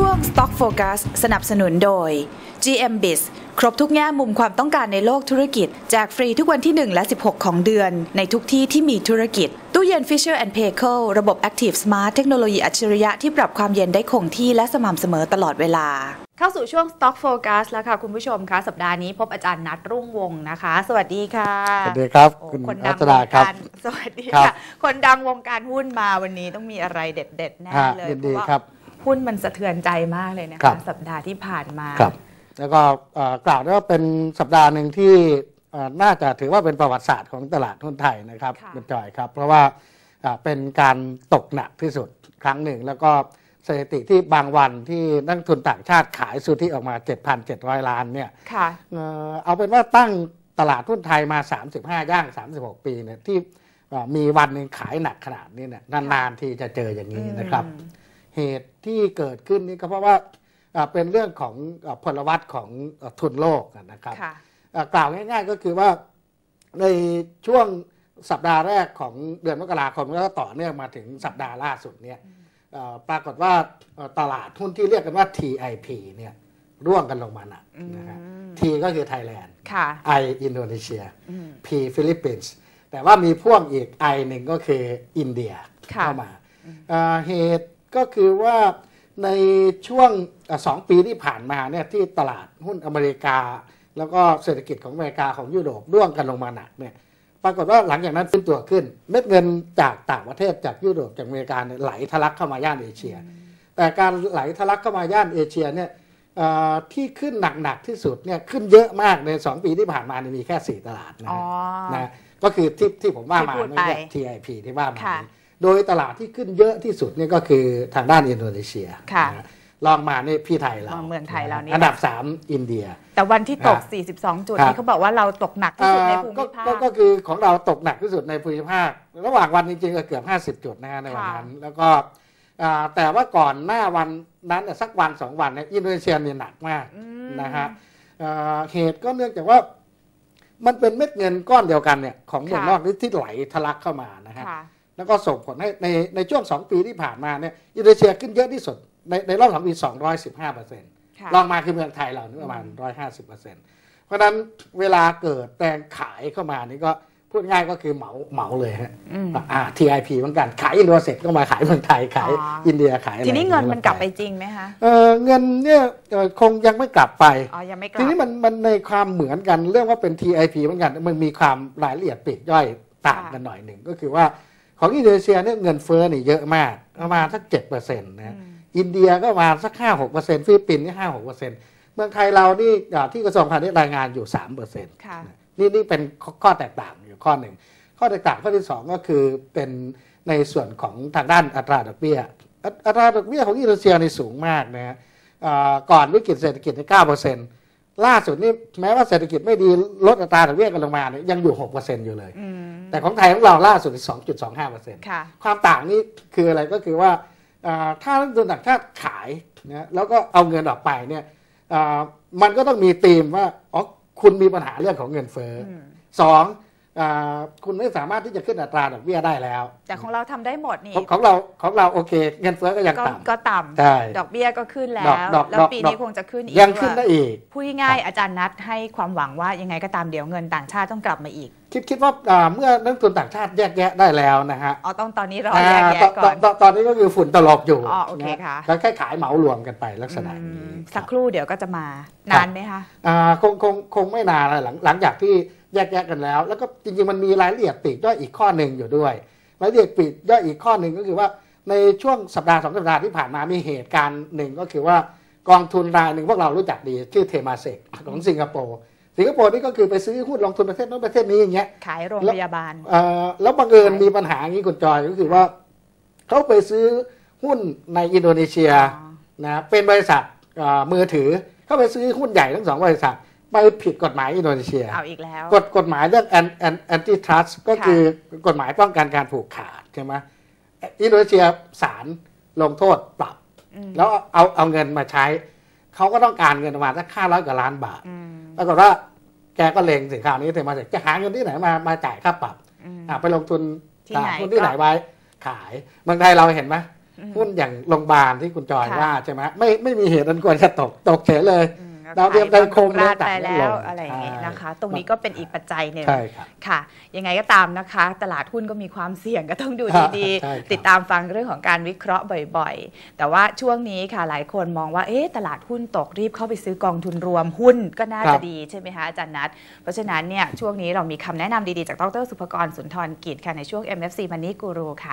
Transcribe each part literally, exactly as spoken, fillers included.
วง Stock Focus สนับสนุนโดย จี เอ็ม Biz ครบทุกแง่มุมความต้องการในโลกธุรกิจแจกฟรีทุกวันที่หนึ่งและสิบหกของเดือนในทุกที่ที่มีธุรกิจตู้เย็น Fisher แอนด์ Paykel ระบบ Active Smart เทคโนโลยีอัจฉริยะที่ปรับความเย็นได้คงที่และสม่ำเสมอตลอดเวลาเข้าสู่ช่วง Stock Focus แล้วค่ะคุณผู้ชมคะสัปดาห์นี้พบอาจารย์นัทรุ่งวงศ์นะคะสวัสดีค่ะสวัสดีครับคุณรัตนาครับสวัสดีค่ะคนดังวงการหุ้นมาวันนี้ต้องมีอะไรเด็ดๆแน่เลยเพราะว่าหุ้นมันสะเทือนใจมากเลยนะคะสัปดาห์ที่ผ่านมาแล้วก็กล่าวได้ว่าเป็นสัปดาห์หนึ่งที่น่าจะถือว่าเป็นประวัติศาสตร์ของตลาดหุ้นไทยนะครับคุณจอยครับเพราะว่าเป็นการตกหนักที่สุดครั้งหนึ่งแล้วก็สถิติที่บางวันที่นักทุนต่างชาติขายสุทธิออกมา เจ็ดพันเจ็ดร้อย ล้านเนี่ยเอาเป็นว่าตั้งตลาดหุ้นไทยมาสามสิบห้าย่างสามสิบหกปีเนี่ยที่มีวันหนึ่งขายหนักขนาดนี้เนี่ยนานๆที่จะเจออย่างนี้นะครับเหตุที่เกิดขึ้นนี่ก็เพราะว่าเป็นเรื่องของพลวัตของทุนโลกนะครับกล่าวง่ายๆก็คือว่าในช่วงสัปดาห์แรกของเดือนมกราคมแล้วก็ต่อเนื่องมาถึงสัปดาห์ล่าสุดเนี่ยปรากฏว่าตลาดหุ้นที่เรียกกันว่า ที ไอ พี เนี่ยร่วงกันลงมาหนักนะฮะ T ก็คือไทยแลนด์ I อินโดนีเซีย P ฟิลิปปินส์แต่ว่ามีพ่วงอีก I หนึ่งก็คืออินเดียเข้ามาเหตุก็คือว่าในช่วงสองปีที่ผ่านมาเนี่ยที่ตลาดหุ้นอเมริกาแล้วก็เศรษฐกิจของอเมริกาของยุโรปร่วงกันลงมาหนักเนี่ยปรากฏว่าหลังจากนั้นฟื้นตัวขึ้นเม็ดเงินจากต่างประเทศจากยุโรปจากอเมริกาเนี่ยไหลทะลักเข้ามาย่านเอเชียแต่การไหลทะลักเข้ามาย่านเอเชียเนี่ยที่ขึ้นหนักๆที่สุดเนี่ยขึ้นเยอะมากในสองปีที่ผ่านมามีแค่สี่ตลาดนะนะก็คือที่ที่ผมว่ามาไม่ใช่ ที ไอ พี ที่ว่ามาโดยตลาดที่ขึ้นเยอะที่สุดนี่ก็คือทางด้านอินโดนีเซียลองมาในพี่ไทยเราเมืองไทยเรานี่อันดับสามอินเดียแต่วันที่ตกสี่สิบสองจุดที่เขาบอกว่าเราตกหนักที่สุดในภูมิภาคก็คือของเราตกหนักที่สุดในภูมิภาคระหว่างวันจริงๆก็เกือบห้าสิบจุดนะฮะในวันนั้นแล้วก็แต่ว่าก่อนหน้าวันนั้นสักวันสองวันเนี่ยอินโดนีเซียเนี่ยหนักมากนะฮะเหตุก็เนื่องจากว่ามันเป็นเม็ดเงินก้อนเดียวกันเนี่ยของเมืองนอกที่ไหลทะลักเข้ามานะฮะแล้วก็ส่งผลให้ในในช่วงสองปีที่ผ่านมาเนี่ยอินโดนีเซียขึ้นเยอะที่สุดในในรอบสองปีสองร้อยสิบห้าเปอร์เซ็นต์ลองมาคือเมืองไทยเราประมาณหนึ่งร้อยห้าสิบเปอร์เซ็นต์เพราะฉะนั้นเวลาเกิดแรงขายเข้ามานี่ก็พูดง่ายก็คือเหมาเหมาเลยฮะอ่า ที ไอ พี เหมือนกันขายอินโดเสร็จก็มาขายเมืองไทยขายอินเดียขายอะไรทีนี้เงินมันกลับไปจริงไหมคะเออเงินเนี่ยคงยังไม่กลับไปอ๋อยังไม่กลับทีนี้มันมันในความเหมือนกันเรื่องว่าเป็น ที ไอ พี เหมือนกันมันมีความรายละเอียดปลีกย่อยต่างกันหน่อยหนึ่งก็คือว่าของอินโดนีเซียเนี่ยเงินเฟ้อนี่เยอะมากประมาณสักเจ็ดเปอร์เซ็นต์นะอินเดียก็ประมาณสักห้าหกเปอร์เซ็นต์ฟิลิปปินส์นี่ห้าหกเปอร์เซ็นต์เมืองไทยเรานี่ที่กระทรวงพาณิชย์รายงานอยู่สามเปอร์เซ็นต์นี่นี่เป็นข้อแตกต่างอยู่ข้อหนึ่งข้อแตกต่างข้อที่สองก็คือเป็นในส่วนของทางด้านอัตราดอกเบี้ยอัตราดอกเบี้ยของอินโดนีเซียนี่สูงมากนะก่อนวิกฤตเศรษฐกิจในเก้าเปอร์เซ็นต์ล่าสุดนี่แม้ว่าเศรษฐกิจไม่ดีลดอัตราดอกเบี้ยกันลงมาเนี่ยยังอยู่หกเปอร์เซ็นต์อยู่เลยแต่ของไทยของเราล่าสุด สองจุดสองห้าเปอร์เซ็นต์ ความต่างนี้คืออะไรก็คือว่าถ้านักลงทุนต่างชาติขายนะแล้วก็เอาเงินออกไปเนี่ยมันก็ต้องมีธีมว่าอ๋อคุณมีปัญหาเรื่องของเงินเฟ้อสองคุณไม่สามารถที่จะขึ้นอัตราดอกเบี้ยได้แล้วแต่ของเราทำได้หมดนี่ของเราของเราโอเคเงินเฟ้อก็ยังต่ำก็ต่ำดอกเบี้ยก็ขึ้นแล้วแล้วปีนี้คงจะขึ้นอีกยังขึ้นได้อีกพูดง่ายๆอาจารย์นัทให้ความหวังว่ายังไงก็ตามเดี๋ยวเงินต่างชาติต้องกลับมาอีกคิดคิดว่าเมื่อนักทุนต่างชาติแยกแยะได้แล้วนะฮะอ๋อต้องตอนนี้รอแยกแยะก่อนตอนนี้ก็คือฝุ่นตลบอยู่อ๋อโอเคค่ะแล้วแค่ขายเหมารวมกันไปลักษณะนี้สักครู่เดี๋ยวก็จะมานานไหมคะอ่าคงคงคงไม่นานหลังหลังจากที่แยกแยะกันแล้วแล้วก็จริงๆมันมีรายละเอียดปลีกย่อยอีกข้อหนึ่งอยู่ด้วยรายละเอียดปลีกย่อยอีกข้อหนึ่งก็คือว่าในช่วงสัปดาห์สองสัปดาห์ที่ผ่านมามีเหตุการณ์หนึ่งก็คือว่ากองทุนรายหนึ่งพวกเรารู้จักดีชื่อเทมาเซกของสิงคโปร์สิงคโปร์นี่ก็คือไปซื้อหุ้นลงทุนประเทศโน้นประเทศนี้อย่างเงี้ยขายโรงพยาบาลแล้วบังเอิญมีปัญหาอย่างนี้คุณจอยก็คือว่าเขาไปซื้อหุ้นในอินโดนีเซียนะเป็นบริษัทมือถือเขาไปซื้อหุ้นใหญ่ทั้งสองบริษัทไปผิดกฎหมายอินโดนีเซียเอาอีกแล้วกฎกฎหมายเรื่อง anti trust ก็คือกฎหมายป้องกันการผูกขาดใช่ไหมอินโดนีเซียศาลลงโทษปรับแล้วเอาเอาเงินมาใช้เขาก็ต้องการเงินประมาณสักห้าร้อยกว่าล้านบาทปรากฏว่าแกก็เล็งสินค้านี้เทมาจากจะหาเงินที่ไหนมามาจ่ายค่าปรับไปลงทุนที่ไหนทุนที่ไหนไว้ขายเมืองไทยเราเห็นไหมหุ้นอย่างโรงพยาบาลที่คุณจอยว่าใช่ไหมไม่ไม่มีเหตุอันควรจะตกตกเฉยเลยดาวเทียมไทยคมราดไปแล้วอะไรอย่างเงี้ยนะคะตรงนี้ก็เป็นอีกปัจจัยหนึ่งค่ะยังไงก็ตามนะคะตลาดหุ้นก็มีความเสี่ยงก็ต้องดูดีๆติดตามฟังเรื่องของการวิเคราะห์บ่อยๆแต่ว่าช่วงนี้ค่ะหลายคนมองว่าเอ๊ะตลาดหุ้นตกรีบเข้าไปซื้อกองทุนรวมหุ้นก็น่าจะดีใช่ไหมคะอาจารย์นัทเพราะฉะนั้นเนี่ยช่วงนี้เรามีคำแนะนำดีๆจากดร.สุภกรสุนทรกิจค่ะในช่วง เอ็ม เอฟ ซี Money Guru ค่ะ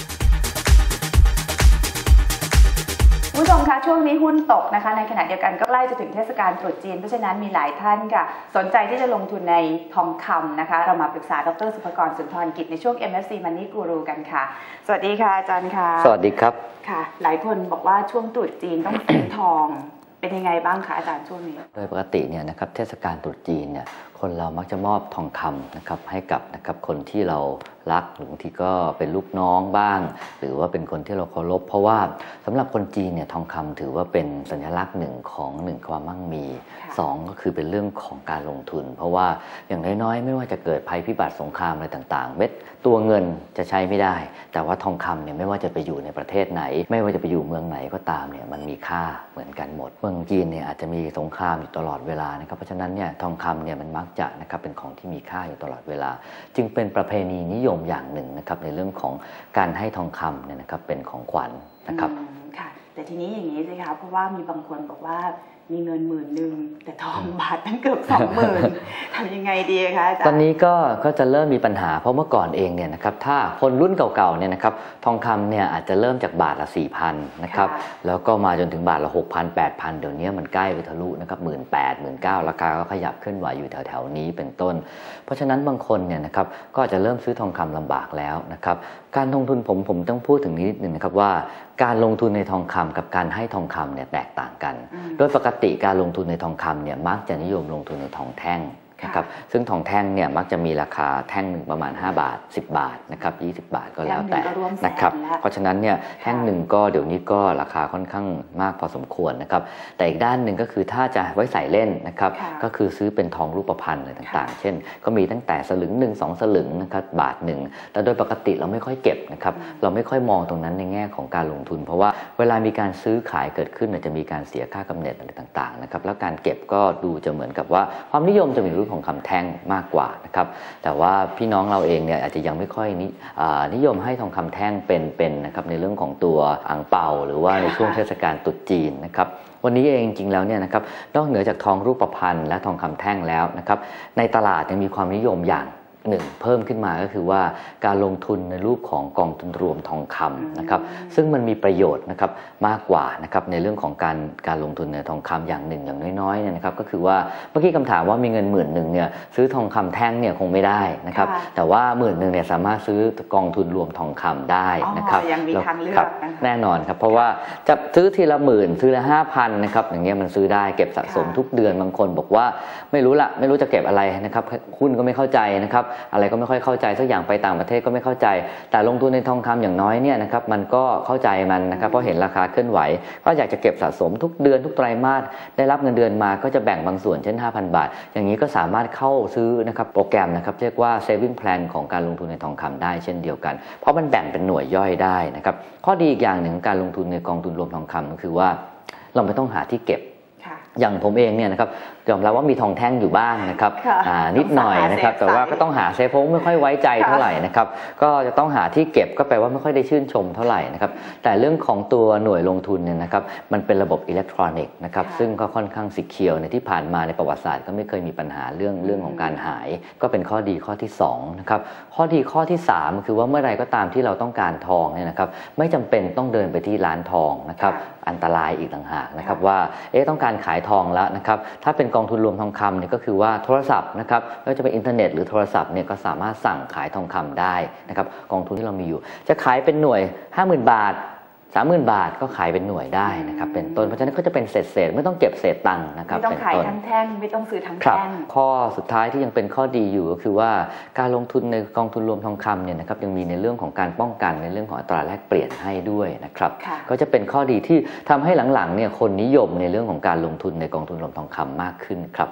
ผู้ชมคะช่วงนี้หุ้นตกนะคะในขณะเดียวกันก็ใกล้จะถึงเทศกาลตรุษจีนเพราะฉะนั้นมีหลายท่านค่ะสนใจที่จะลงทุนในทองคำนะคะเรามาปรึกษาดร.สุภกรสุนทรกิจในช่วง เอ็ม เอฟ ซี Money Guru กันค่ะสวัสดีค่ะอาจารย์ค่ะสวัสดีครับค่ะหลายคนบอกว่าช่วงตรุษจีนต้องซื้อทองเป็นยังไงบ้างคะอาจารย์ช่วงนี้โดยปกติเนี่ยนะครับเทศกาลตรุษจีนเนี่ยคนเรามักจะมอบทองคำนะครับให้กับนะครับคนที่เรารักหรือบางทีก็เป็นลูกน้องบ้างหรือว่าเป็นคนที่เราเคารพเพราะว่าสำหรับคนจีนเนี่ยทองคำถือว่าเป็นสัญลักษณ์หนึ่งของหนึ่งความมั่งมีสองก็คือเป็นเรื่องของการลงทุนเพราะว่าอย่างน้อยๆไม่ว่าจะเกิดภัยพิบัติสงครามอะไรต่างๆเม็ดตัวเงินจะใช้ไม่ได้แต่ว่าทองคำเนี่ยไม่ว่าจะไปอยู่ในประเทศไหนไม่ว่าจะไปอยู่เมืองไหนก็ตามเนี่ยมันมีค่าเหมือนกันหมดเมืองจีนเนี่ยอาจจะมีสงครามอยู่ตลอดเวลานะครับเพราะฉะนั้นเนี่ยทองคำเนี่ยมันมักจะนะครับเป็นของที่มีค่าอยู่ตลอดเวลาจึงเป็นประเพณีนิยมอย่างหนึ่งนะครับในเรื่องของการให้ทองคำเนี่ยนะครับเป็นของขวัญนะครับค่ะแต่ทีนี้อย่างนี้สิคะเพราะว่ามีบางคนบอกว่ามีเงินหมื่นหนึ่งแต่ทองบาทตั้งเกือบสองหมื่นทำยังไงดีคะอาจารย์ตอนนี้ก็ก็จะเริ่มมีปัญหาเพราะเมื่อก่อนเองเนี่ยนะครับถ้าคนรุ่นเก่าๆเนี่ยนะครับทองคำเนี่ยอาจจะเริ่มจากบาทละสี่พันนะครับแล้วก็มาจนถึงบาทละหกพันแปดพันเดี๋ยวนี้มันใกล้ไปทะลุนะครับหมื่นแปดหมื่นเก้าราคาก็ขยับขึ้นไหวอยู่แถวๆนี้เป็นต้นเพราะฉะนั้นบางคนเนี่ยนะครับก็จะเริ่มซื้อทองคำลำบากแล้วนะครับการลงทุนผมผมต้องพูดถึงนิดนึงนะครับว่าการลงทุนในทองคำกับการให้ทองคำเนี่ยแตกต่างกันโดยปกติการลงทุนในทองคำเนี่ยมักจะนิยมลงทุนในทองแท่งนะครับซึ่งทองแท่งเนี่ยมักจะมีราคาแท่งหนึ่งประมาณห้าบาทสิบบาทนะครับยี่สิบบาทก็แล้วแต่นะครับเพราะฉะนั้นเนี่ยแท่งหนึ่งก็เดี๋ยวนี้ก็ราคาค่อนข้างมากพอสมควรนะครับแต่อีกด้านหนึ่งก็คือถ้าจะไว้ใส่เล่นนะครับก็คือซื้อเป็นทองรูปพรรณอะไรต่างๆเช่นก็มีตั้งแต่สลึงหนึ่งสองสลึงนะครับบาทหนึ่งแต่โดยปกติเราไม่ค่อยเก็บนะครับเราไม่ค่อยมองตรงนั้นในแง่ของการลงทุนเพราะว่าเวลามีการซื้อขายเกิดขึ้นจะมีการเสียค่ากำเนิดอะไรต่างๆนะครับแล้วการเก็บก็ดูจะเหมือนกับว่าความนิยมจะมีรูปของคำแท่งมากกว่านะครับแต่ว่าพี่น้องเราเองเนี่ยอาจจะยังไม่ค่อยนินิยมให้ทองคำแท่งเป็นเป็นนะครับในเรื่องของตัวอั่งเปาหรือว่าในช่วงเทศกาลตรุษจีนนะครับวันนี้เองจริงๆแล้วเนี่ยนะครับนอกเหนือจากทองรูปพรรณและทองคำแท่งแล้วนะครับในตลาดยังมีความนิยมอย่างหนึ่งเพิ่มขึ้นมาก็คือว่าการลงทุนในรูปของกองทุนรวมทองคำนะครับซึ่งมันมีประโยชน์นะครับมากกว่านะครับในเรื่องของการการลงทุนในทองคำอย่างหนึ่งอย่างน้อยๆเนี่ยนะครับก็คือว่าเมื่อกี้คำถามว่ามีเงินหมื่นหนึ่งเนี่ยซื้อทองคำแท่งเนี่ยคงไม่ได้นะครับแต่ว่าหมื่นหนึ่งเนี่ยสามารถซื้อกองทุนรวมทองคำได้นะครับยังมีทางเลือกแน่นอนครับเพราะว่าจะซื้อทีละหมื่นซื้อละห้าพันนะครับอย่างเงี้ยมันซื้อได้เก็บสะสมทุกเดือนบางคนบอกว่าไม่รู้ละไม่รู้จะเก็บอะไรนะครับหุ้นก็ไม่เข้าใจนะครับอะไรก็ไม่ค่อยเข้าใจสักอย่างไปต่างประเทศก็ไม่เข้าใจแต่ลงทุนในทองคำอย่างน้อยเนี่ยนะครับมันก็เข้าใจมันนะครับเพราะเห็นราคาเคลื่อนไหวก็อยากจะเก็บสะสมทุกเดือนทุกไตรมาสได้รับเงินเดือนมาก็จะแบ่งบางส่วนเช่น ห้าพัน บาทอย่างนี้ก็สามารถเข้าซื้อนะครับโปรแกรมนะครับเรียกว่า saving plan ของการลงทุนในทองคำได้เช่นเดียวกันเพราะมันแบ่งเป็นหน่วยย่อยได้นะครับข้อดีอีกอย่างหนึ่งการลงทุนในกองทุนรวมทองคำก็คือว่าเราไม่ต้องหาที่เก็บอย่างผมเองเนี่ยนะครับยอมรับว่ามีทองแท่งอยู่บ้างนะครับนิดหน่อยนะครับแต่ว่าก็ต้องหาเซฟเพราะไม่ค่อยไว้ใจเท่าไหร่นะครับก็จะต้องหาที่เก็บก็แปลว่าไม่ค่อยได้ชื่นชมเท่าไหร่นะครับแต่เรื่องของตัวหน่วยลงทุนเนี่ยนะครับมันเป็นระบบอิเล็กทรอนิกส์นะครับซึ่งก็ค่อนข้างซิเคียวในที่ผ่านมาในประวัติศาสตร์ก็ไม่เคยมีปัญหาเรื่องเรื่องของการหายก็เป็นข้อดีข้อที่สองนะครับข้อดีข้อที่สามคือว่าเมื่อไรก็ตามที่เราต้องการทองเนี่ยนะครับไม่จำเป็นต้องเดินไปที่ร้านทองนะครับอันตรายอีกต่างหากนะครับว่าเอ๊ะต้องการขายทองแล้วนะครับถ้าเป็นกองทุนรวมทองคำเนี่ยก็คือว่าโทรศัพท์นะครับไม่ว่าจะเป็นอินเทอร์เน็ตหรือโทรศัพท์เนี่ยก็สามารถสั่งขายทองคำได้นะครับกองทุนที่เรามีอยู่จะขายเป็นหน่วย ห้าหมื่น บาท สามหมื่น บาทก็ขายเป็นหน่วยได้นะครับเป็นต้นเพราะฉะนั้นก็จะเป็นเศษเศษไม่ต้องเก็บเศษตังค์นะครับไม่ต้องขายทั้งแท่งไม่ต้องซื้อทั้งแท่งข้อสุดท้ายที่ยังเป็นข้อดีอยู่ก็คือว่าการลงทุนในกองทุนรวมทองคำเนี่ยนะครับยังมีในเรื่องของการป้องกันในเรื่องของอัตราแลกเปลี่ยนให้ด้วยนะครับก็จะเป็นข้อดีที่ทำให้หลังๆเนี่ยคนนิยมในเรื่องของการลงทุนในกองทุนรวมทองคำมากขึ้นครับ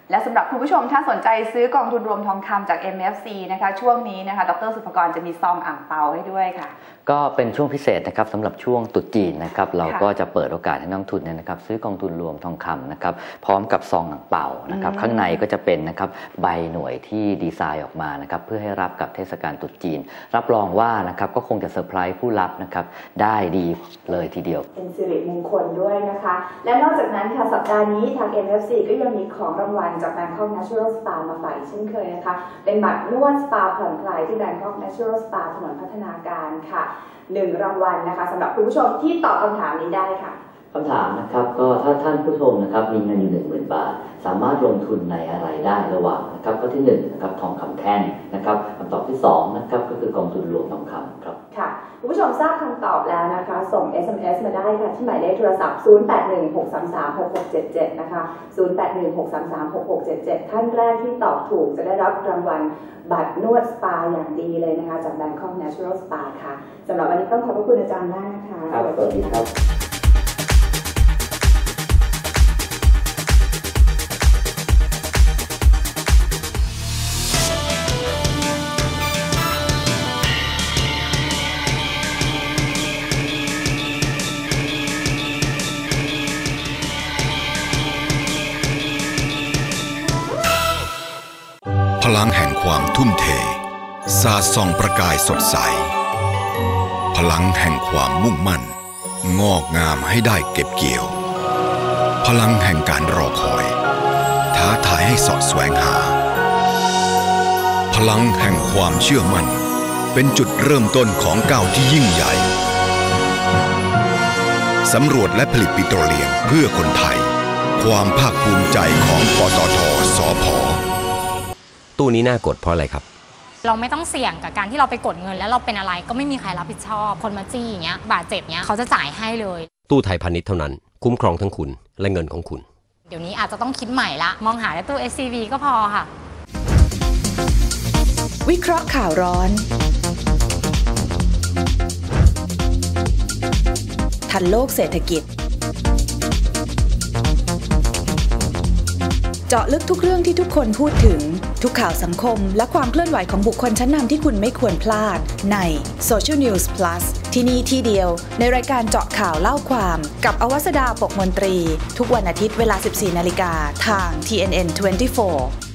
และสำหรับคุณผู้ชมถ้าสนใจซื้อกองทุนรวมทองคำจาก เอ็ม เอฟ ซี นะคะช่วงนี้นะคะดร.สุภกรจะมีซองอ่างเปาให้ด้วยค่ะก็เป็นช่วงพิเศษนะครับสำหรับช่วงตรุษจีนนะครับเราก็จะเปิดโอกาสให้นักทุนเนี่ยนะครับซื้อกองทุนรวมทองคำนะครับพร้อมกับซองอ่างเปานะครับข้างในก็จะเป็นนะครับใบหน่วยที่ดีไซน์ออกมานะครับเพื่อให้รับกับเทศกาลตรุษจีนรับรองว่านะครับก็คงจะเซอร์ไพรส์ผู้รับนะครับได้ดีเลยทีเดียวเป็นสิริมงคลด้วยนะคะและนอกจากนั้นค่ะสัปดาห์นี้ทาง เอ็ม เอฟ ซี ก็ยังมีของรางวัลจาก Bangkok Natural Spa มาฝากเช่นเคยนะคะเป็นบัตรนวดสปาผ่อนคลายที่ Bangkok Natural Spa ถนนพัฒนาการค่ะหนึ่งรางวัลนะคะสำหรับคุณผู้ชมที่ตอบคำถามนี้ได้ค่ะคำถามนะครับก็ถ้าท่านผู้ชมนะครับมีเงินอยู่หนึ่งหมื่นบาทสามารถลงทุนในอะไรได้ระหว่างนะครับข้อที่หนึ่งนะครับทองคำแท่งนะครับคำตอบที่สองนะครับก็คือกองทุนรวมทองคำครับค่ะคุณผู้ชมทราบคำตอบแล้วนะคะส่ง เอส เอ็ม เอส มาได้ค่ะที่หมายเลขโทรศัพท์ศูนย์ แปด หนึ่ง หก สาม สาม หก หก เจ็ด เจ็ดนะคะศูนย์ แปด หนึ่ง หก สาม สาม หก หก เจ็ด เจ็ดท่านแรกที่ตอบถูกจะได้รับรางวัลบัตรนวดสปาอย่างดีเลยนะคะจาก Bangkok Natural Spa ค่ะสำหรับวันนี้ต้องขอบพระคุณอาจารย์มากนะคะครับสวัสดีครับพลังแห่งความทุ่มเทสาดส่องประกายสดใสพลังแห่งความมุ่งมั่นงอกงามให้ได้เก็บเกี่ยวพลังแห่งการรอคอยท้าทายให้สอดแสวงหาพลังแห่งความเชื่อมั่นเป็นจุดเริ่มต้นของก้าวที่ยิ่งใหญ่สำรวจและผลิตปิโตรเลียมเพื่อคนไทยความภาคภูมิใจของปตท.สผ. ตู้นี้น่ากดเพราะอะไรครับเราไม่ต้องเสี่ยงกับการที่เราไปกดเงินแล้วเราเป็นอะไรก็ไม่มีใครรับผิดชอบคนมาจี้อย่างเงี้ยบาดเจ็บเงี้ยเขาจะจ่ายให้เลยตู้ไทยพาณิชย์เท่านั้นคุ้มครองทั้งคุณและเงินของคุณเดี๋ยวนี้อาจจะต้องคิดใหม่ละมองหาแต่ตู้ เอส ซี บี ก็พอค่ะวิเคราะห์ข่าวร้อนทันโลกเศรษฐกิจเจาะลึกทุกเรื่องที่ทุกคนพูดถึงทุกข่าวสังคมและความเคลื่อนไหวของบุคคลชั้นนำที่คุณไม่ควรพลาดใน Social News Plus ที่นี่ที่เดียวในรายการเจาะข่าวเล่าความกับอวสดาปกมนตรีทุกวันอาทิตย์เวลา สิบสี่นาฬิกาทาง ที เอ็น เอ็น ยี่สิบสี่